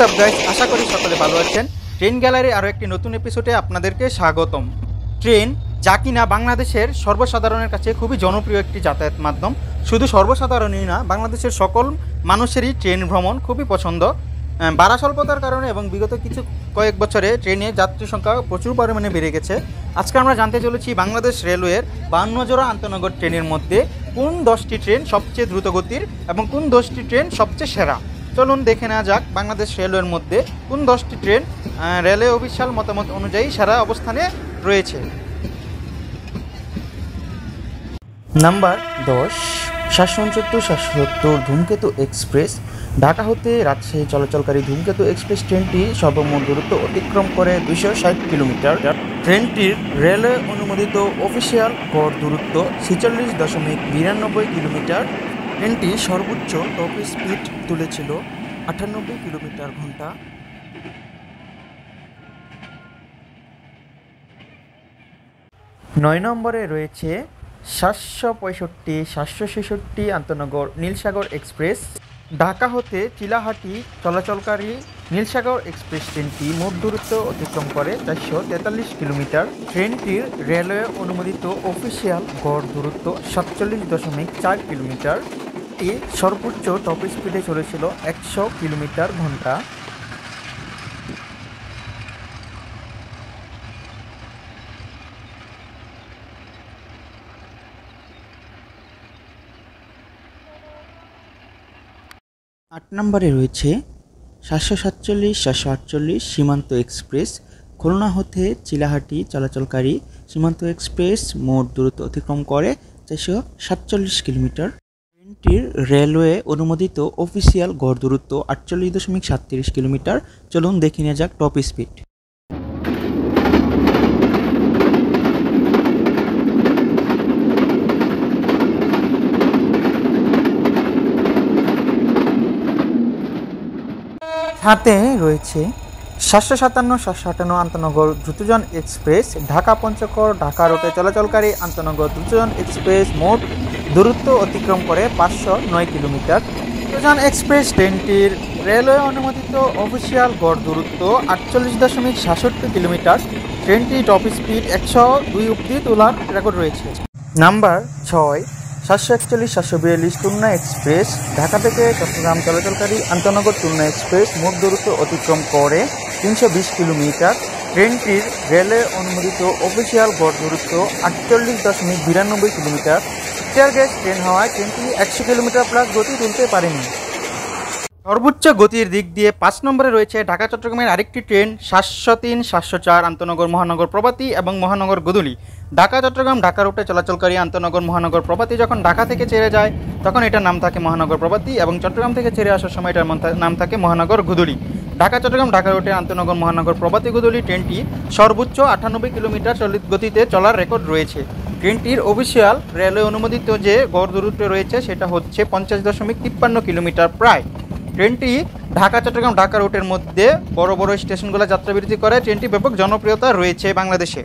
WhatsApp guys, আশা করি সকলে ভালো আছেন। ট্রেন গ্যালারি আরও একটি নতুন এপিসোডে আপনাদেরকে স্বাগতম। ট্রেন যা কিনা বাংলাদেশের সর্বসাধারণের কাছে খুবই জনপ্রিয় একটি যাতায়াত মাধ্যম। শুধু সর্বসাধারণই না, বাংলাদেশের সকল মানুষেরই ট্রেন ভ্রমণ খুবই পছন্দ। ভাড়া স্বল্পতার কারণে এবং বিগত কয়েক বছরে ট্রেনে যাত্রী সংখ্যা প্রচুর পরিমাণে বেড়ে গেছে। আজকে আমরা জানতে চলেছি বাংলাদেশ রেলওয়ের 52 জোড়া আন্তনগর ট্রেনের মধ্যে কোন 10টি ট্রেন সবচেয়ে দ্রুতগতির এবং কোন 10টি ট্রেন সবচেয়ে সেরা। চলুন দেখে নেওয়া যাক বাংলাদেশ রেলওয়ের মধ্যে কোন 10টি ট্রেন রেলওয়ে অফিসিয়াল মতামত অনুযায়ী সেরা অবস্থানে রয়েছে। নাম্বার 10, 769-770 ধূমকেতু এক্সপ্রেস। ঢাকা হতে রাজশাহী চলাচলকারী ধূমকেতু এক্সপ্রেস ট্রেনটি সর্বমোট দূরত্ব অতিক্রম করে 260 কিলোমিটার। ট্রেনটির রেলওয়ে অনুমোদিত অফিসিয়াল গড় দূরত্ব 46.92 কিলোমিটার। ট্রেনটি সর্বোচ্চ টপ স্পিড তুলেছিল 98 কিলোমিটার ঘন্টা। নয় নম্বরে রয়েছে 765-766 আন্তনগর নীলসাগর এক্সপ্রেস। ঢাকা হতে চিলাহাটি চলাচলকারী নীলসাগর এক্সপ্রেস ট্রেনটি মোট দূরত্ব অতিক্রম করে 443 কিলোমিটার। ট্রেনটির রেলওয়ে অনুমোদিত অফিসিয়াল গড় দূরত্ব 47.4 কিলোমিটার। এটি সর্বোচ্চ টপ স্পিডে চলেছিল 100 কিলোমিটার ঘন্টা। আট নম্বরে রয়েছে 747-748 সীমান্ত এক্সপ্রেস। খুলনা হতে চিলাহাটি চলাচলকারী সীমান্ত এক্সপ্রেস মোট দূরত্ব অতিক্রম করে 447 কিলোমিটার। ট্রেনটির রেলওয়ে অনুমোদিত অফিসিয়াল গড় দূরত্ব 48.37 কিলোমিটার। চলুন দেখে নেওয়া যাক টপ স্পিড। 7-এ রয়েছে 757-758 আন্তনগর দ্রুতযান এক্সপ্রেস। ঢাকা পঞ্চগড় ঢাকা রুটে চলাচলকারী আন্তনগর দ্রুতযান এক্সপ্রেস মোট দূরত্ব অতিক্রম করে 509 কিলোমিটার। দ্রুতযান এক্সপ্রেস ট্রেনটির রেলওয়ে অনুমোদিত অফিসিয়াল গড় দূরত্ব 48.67 কিলোমিটার। ট্রেনটি টপ স্পিড 102 অবধি তোলার রেকর্ড রয়েছে। Number 6, 741-742 Khulna express. ঢাকা থেকে চট্টগ্রাম চলাচলকারী আন্তনগর খুলনা এক্সপ্রেস মোট দূরত্ব অতিক্রম করে 320 কিলোমিটার। ট্রেনটির রেলওয়ে অনুমোদিত অফিসিয়াল গড় দূরত্ব 48.92 কিলোমিটার। স্টিয়ার গেজ ট্রেন হওয়ায় ট্রেনটি 100 কিলোমিটার প্লাস গতি তুলতে পারেনি। সর্বোচ্চ গতির দিক দিয়ে 5 নম্বরে রয়েছে ঢাকা চট্টগ্রামের আরেকটি ট্রেন 703-704 আন্তনগর মহানগর প্রভাতী এবং মহানগর গোধূলী। ঢাকা চট্টগ্রাম ঢাকা রুটে চলাচলকারী আন্তনগর মহানগর প্রভাতী যখন ঢাকা থেকে ছেড়ে যায় তখন এটার নাম থাকে মহানগর প্রভাতী এবং চট্টগ্রাম থেকে ছেড়ে আসার সময় এটার নাম থাকে মহানগর গোধূলী। ঢাকা চট্টগ্রাম ঢাকা রুটে আন্তনগর মহানগর প্রভাতী গোধূলী ট্রেনটি সর্বোচ্চ 98 কিলোমিটার চলিত গতিতে চলার রেকর্ড রয়েছে। ট্রেনটির অফিসিয়াল রেলওয়ে অনুমোদিত যে গড় দূরত্ব রয়েছে সেটা হচ্ছে 50.53 কিলোমিটার প্রায়। ট্রেনটি ঢাকা চট্টগ্রাম ঢাকা রুটের মধ্যে বড় বড় স্টেশনগুলো যাত্রাবিরতি করে। ট্রেনটি ব্যাপক জনপ্রিয়তা রয়েছে বাংলাদেশে।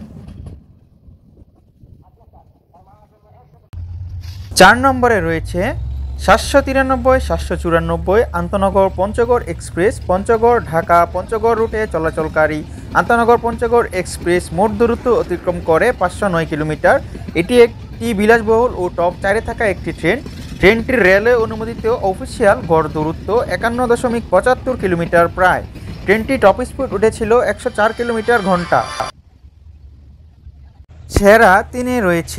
4 নম্বরে রয়েছে 793-794 আন্তনগর পঞ্চগড় এক্সপ্রেস। পঞ্চগড় ঢাকা পঞ্চগড় রুটে চলাচলকারী আন্তনগর পঞ্চগড় এক্সপ্রেস মোট দূরত্ব অতিক্রম করে 509 কিলোমিটার। এটি একটি বিলাসবহুল ও টপ 4-এ থাকা একটি ট্রেন। ট্রেনটির রেলওয়ে অনুমোদিত অফিসিয়াল গড় দূরত্ব 51.75 কিলোমিটার প্রায়। ট্রেনটি টপ স্পিড উঠেছিল 104 কিলোমিটার ঘন্টা। সেরা 3-এ রয়েছে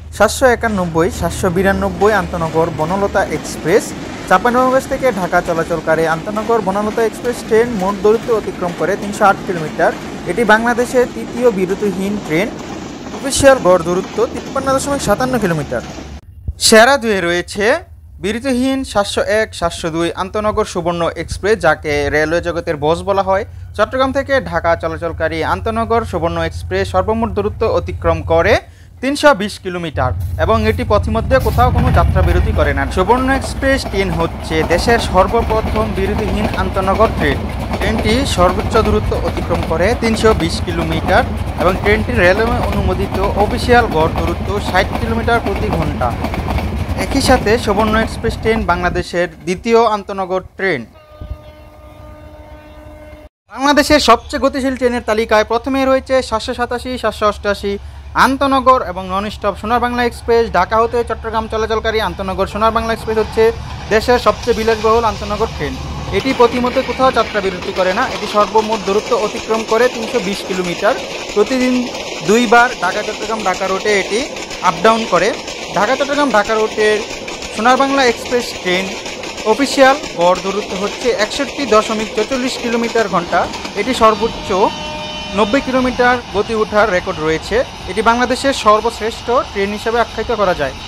791-792 আন্তনগর বনলতা এক্সপ্রেস। চাঁপাইনবাবগঞ্জ থেকে ঢাকা চলাচলকারী আন্তনগর বনলতা এক্সপ্রেস ট্রেন মোট দূরত্ব অতিক্রম করে 308 কিলোমিটার। এটি বাংলাদেশের তৃতীয় বিরতিহীন ট্রেন। অফিসিয়াল গড় দূরত্ব 53.57 কিলোমিটার। সেরা 2-এ রয়েছে বিরতিহীন 701-702 আন্তনগর সুবর্ণ এক্সপ্রেস, যাকে রেলওয়ে জগতের বস বলা হয়। চট্টগ্রাম থেকে ঢাকা চলাচলকারী আন্তনগর সুবর্ণ এক্সপ্রেস সর্বমোট দূরত্ব অতিক্রম করে 320 কিলোমিটার এবং এটি পথিমধ্যে কোথাও কোনো যাত্রা বিরতি করে না। সুবর্ণ এক্সপ্রেস ট্রেন হচ্ছে দেশের সর্বপ্রথম বিরতিহীন আন্তনগর ট্রেন। ট্রেনটি সর্বোচ্চ দূরত্ব অতিক্রম করে 320 কিলোমিটার এবং ট্রেনটির রেলওয়ে অনুমোদিত অফিসিয়াল গড় দূরত্ব 60 কিলোমিটার প্রতি ঘন্টা। একই সাথে সুবর্ণ এক্সপ্রেস ট্রেন বাংলাদেশের দ্বিতীয় আন্তনগর ট্রেন। বাংলাদেশের সবচেয়ে গতিশীল ট্রেনের তালিকায় প্রথমে রয়েছে 787, 788 আন্তনগর এবং নন স্টপ সোনার বাংলা এক্সপ্রেস। ঢাকা হতে চট্টগ্রাম চলাচলকারী আন্তনগর সোনার বাংলা এক্সপ্রেস হচ্ছে দেশের সবচেয়ে বিলাসবহুল আন্তনগর ট্রেন। এটি প্রতিমতে কোথাও যাত্রা বিরতি করে না। এটি সর্বমোট দূরত্ব অতিক্রম করে 320 কিলোমিটার। প্রতিদিন 2 বার ঢাকা চট্টগ্রাম ঢাকা রুটে এটি আপ ডাউন করে। ঢাকা চট্টগ্রাম ঢাকা রুটের সোনার বাংলা এক্সপ্রেস ট্রেন অফিসিয়াল গড় দূরত্ব হচ্ছে 61.44 কিলোমিটার ঘন্টা। এটি সর্বোচ্চ 90 কিলোমিটার গতি ওঠার রেকর্ড রয়েছে। এটি বাংলাদেশের সর্বশ্রেষ্ঠ ট্রেন হিসেবে আখ্যায়িত করা যায়।